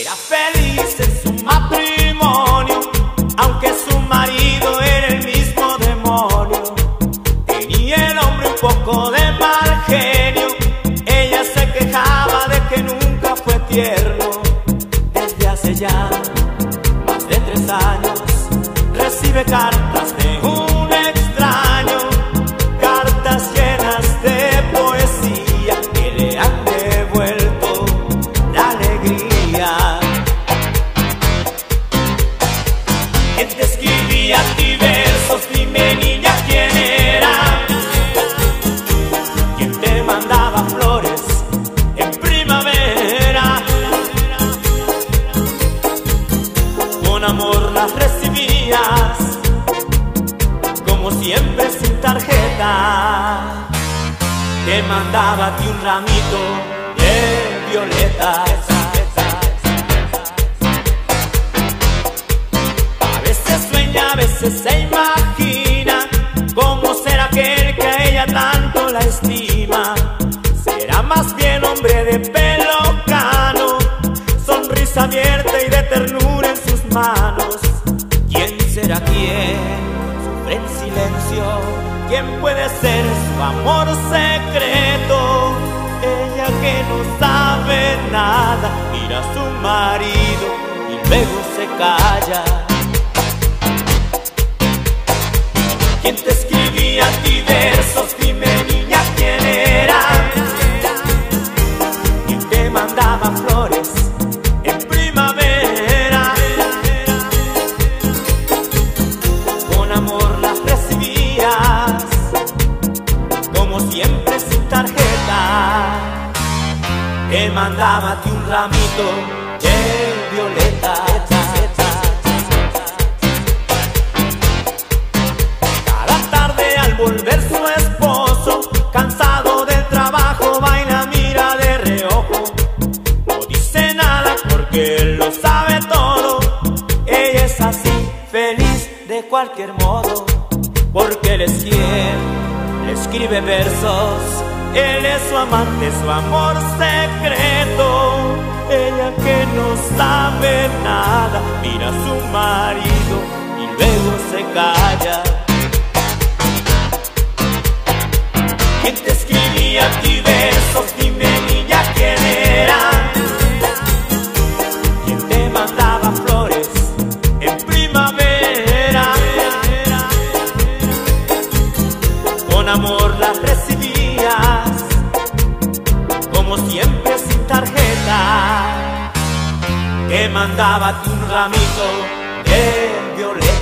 Era feliz en su matrimonio, aunque su marido era el mismo demonio. Tenía el hombre un poco de mal genio, ella se quejaba de que nunca fue tierno. Desde hace ya más de 3 años recibe cartas de un extraño, cartas llenas de poesía que le han devuelto la alegría. ¿Quién te escribía a ti versos? Dime, niña, ¿quién era? ¿Quién te mandaba flores en primavera? Con amor las recibías, como siempre sin tarjeta. Te mandaba a ti un ramito de violetas. A veces sueña, a veces se imagina cómo será aquel que a ella tanto la estima. Será más bien hombre de pelo cano, sonrisa abierta y de ternura en sus manos. ¿Quién será quién? Sufre en silencio. ¿Quién puede ser su amor secreto? Ella que no sabe nada, mira a su marido y luego se calla. ¿Quién te escribía a ti versos? Dime, niña, ¿quién era? ¿Quién te mandaba flores en primavera? Con amor las recibías, como siempre sin tarjeta. Te mandaba a ti un ramito de violetas. Volver su esposo, cansado del trabajo, va y la mira de reojo. No dice nada porque él lo sabe todo. Ella es así, feliz de cualquier modo, porque él es quien le escribe versos. Él es su amante, su amor secreto. Ella que no sabe nada, mira a su marido y luego se calla. ¿Quién te escribía a ti versos? Dime, niña, ¿quién era? ¿Quién te mandaba flores en primavera? Con amor las recibías, como siempre sin tarjeta. Te mandaba a ti un ramito de violetas.